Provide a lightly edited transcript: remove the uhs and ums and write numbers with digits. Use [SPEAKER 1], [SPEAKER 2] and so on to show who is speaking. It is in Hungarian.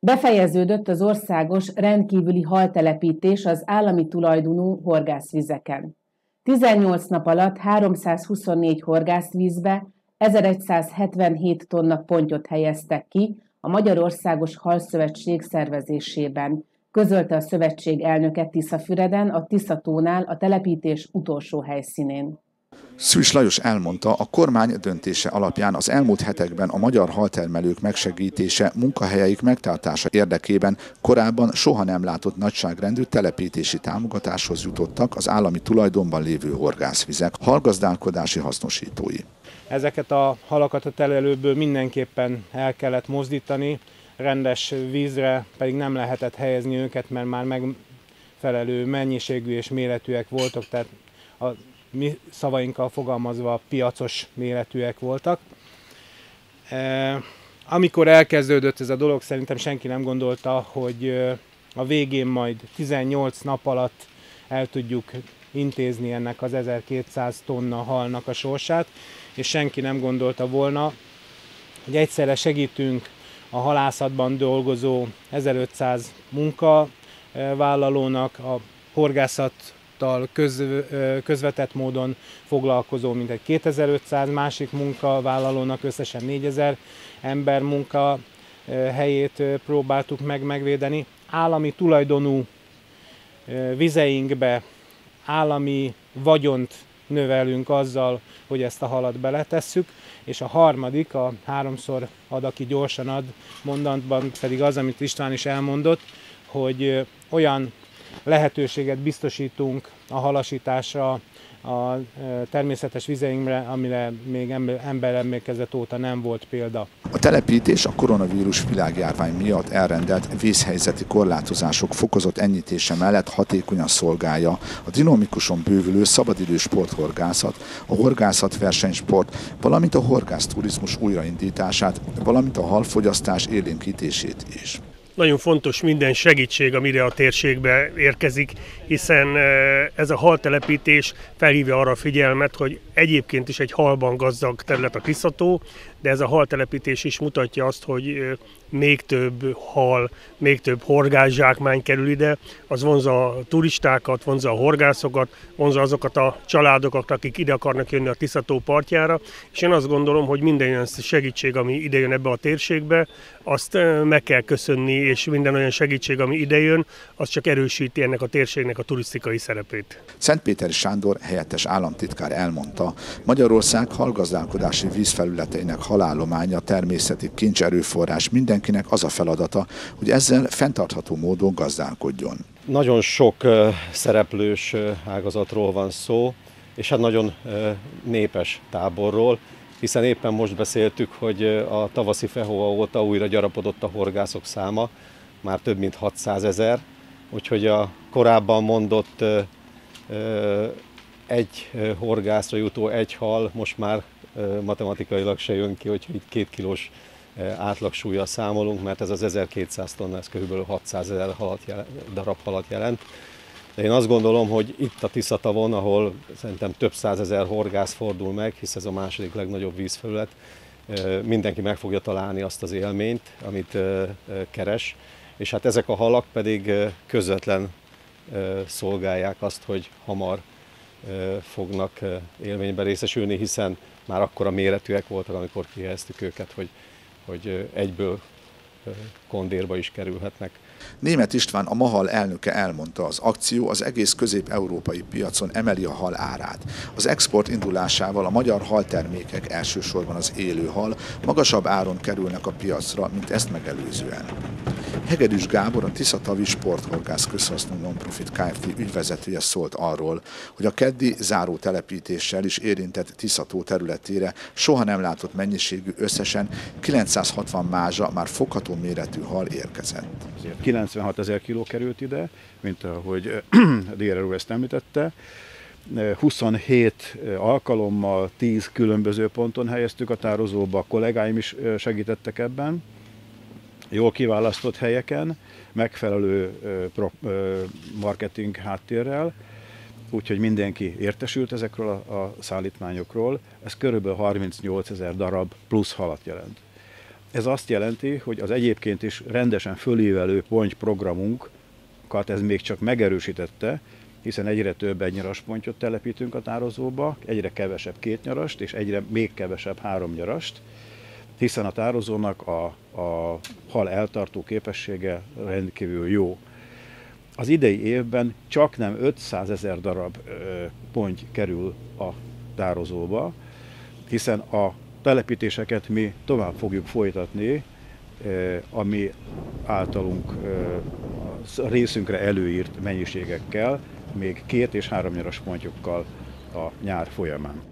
[SPEAKER 1] Befejeződött az országos rendkívüli haltelepítés az állami tulajdonú horgászvizeken. 18 nap alatt 324 horgászvízbe 1177 tonna pontyot helyeztek ki a Magyarországos Halszövetség szervezésében, közölte a szövetség elnöke Tiszafüreden, a Tiszatónál, a telepítés utolsó helyszínén.
[SPEAKER 2] Szűcs Lajos elmondta, a kormány döntése alapján az elmúlt hetekben a magyar haltermelők megsegítése, munkahelyeik megtartása érdekében korábban soha nem látott nagyságrendű telepítési támogatáshoz jutottak az állami tulajdonban lévő horgászvizek halgazdálkodási hasznosítói.
[SPEAKER 3] Ezeket a halakat a telelőből mindenképpen el kellett mozdítani, rendes vízre pedig nem lehetett helyezni őket, mert már megfelelő mennyiségű és méretűek voltak, tehát a mi szavainkkal fogalmazva piacos méretűek voltak. Amikor elkezdődött ez a dolog, szerintem senki nem gondolta, hogy a végén majd 18 nap alatt el tudjuk intézni ennek az 1200 tonna halnak a sorsát, és senki nem gondolta volna, hogy egyszerre segítünk a halászatban dolgozó 1500 munkavállalónak, a horgászattal közvetett módon foglalkozó mintegy 2500 másik munkavállalónak, összesen 4000 ember munkahelyét próbáltuk megvédeni. Állami tulajdonú vizeinkbe állami vagyont növelünk azzal, hogy ezt a halat beletesszük, és a harmadik, a háromszor ad, aki gyorsan ad mondatban pedig az, amit István is elmondott, hogy olyan lehetőséget biztosítunk a halasításra a természetes vizeinkre, amire még emberemlékezet óta nem volt példa.
[SPEAKER 2] A telepítés a koronavírus világjárvány miatt elrendelt vízhelyzeti korlátozások fokozott enyhítése mellett hatékonyan szolgálja a dinamikusan bővülő szabadidős sporthorgászat, a horgászat versenysport, valamint a horgászturizmus újraindítását, valamint a halfogyasztás élénkítését is.
[SPEAKER 4] Nagyon fontos minden segítség, amire a térségbe érkezik, hiszen ez a haltelepítés felhívja arra a figyelmet, hogy egyébként is egy halban gazdag terület a Tiszató, de ez a haltelepítés is mutatja azt, hogy még több hal, még több horgászsákmány kerül ide, az vonzza a turistákat, vonzza a horgászokat, vonzza azokat a családokat, akik ide akarnak jönni a Tiszató partjára, és én azt gondolom, hogy minden olyan segítség, ami ide jön ebbe a térségbe, azt meg kell köszönni, és minden olyan segítség, ami ide jön, az csak erősíti ennek a térségnek a turisztikai szerepét.
[SPEAKER 2] Szentpéteri Sándor helyettes államtitkár elmondta, Magyarország halgazdálkodási vízfelületeinek halállománya természeti kincserőforrás, mindenkinek az a feladata, hogy ezzel fenntartható módon gazdálkodjon.
[SPEAKER 5] Nagyon sok szereplős ágazatról van szó, és hát nagyon népes táborról, hiszen éppen most beszéltük, hogy a tavaszi Fehova óta újra gyarapodott a horgászok száma, már több mint 600 000, úgyhogy a korábban mondott egy horgászra jutó egy hal most már matematikailag se jön ki, hogy itt 2 kilós átlagsúllyal számolunk, mert ez az 1200 tonna, ez kb. 600 000 darab halat jelent. De én azt gondolom, hogy itt a Tiszatavon, ahol szerintem több 100 000 horgász fordul meg, hisz ez a második legnagyobb vízfelület, mindenki meg fogja találni azt az élményt, amit keres, és hát ezek a halak pedig közvetlen szolgálják azt, hogy hamar fognak élményben részesülni, hiszen már akkora méretűek voltak, amikor kihelyeztük őket, hogy egyből kondérba is kerülhetnek.
[SPEAKER 2] Németh István, a Mahal elnöke elmondta, az akció az egész közép-európai piacon emeli a hal árát. Az export indulásával a magyar haltermékek, elsősorban az élő hal, magasabb áron kerülnek a piacra, mint ezt megelőzően. Hegedűs Gábor, a Tiszatavi Sporthorgász Közhasznú Nonprofit Kft. Ügyvezetője szólt arról, hogy a keddi záró telepítéssel is érintett Tiszató területére soha nem látott mennyiségű, összesen 960 mázsa már fogható méretű hal érkezett.
[SPEAKER 6] 96 000 kiló került ide, mint ahogy Dérel úr ezt említette. 27 alkalommal 10 különböző ponton helyeztük a tározóba, a kollégáim is segítettek ebben. Jól kiválasztott helyeken, megfelelő marketing háttérrel, úgyhogy mindenki értesült ezekről a szállítmányokról. Ez körülbelül 38 000 darab plusz halat jelent. Ez azt jelenti, hogy az egyébként is rendesen fölívelő pontyprogramunkat ez még csak megerősítette, hiszen egyre több egynyaras-pontyot telepítünk a tározóba, egyre kevesebb kétnyarast, és egyre még kevesebb háromnyarast, hiszen a tározónak a hal eltartó képessége rendkívül jó. Az idei évben csaknem 500 000 darab ponty kerül a tározóba, hiszen a telepítéseket mi tovább fogjuk folytatni, ami általunk a részünkre előírt mennyiségekkel, még 2- és 3 nyaras pontyokkal a nyár folyamán.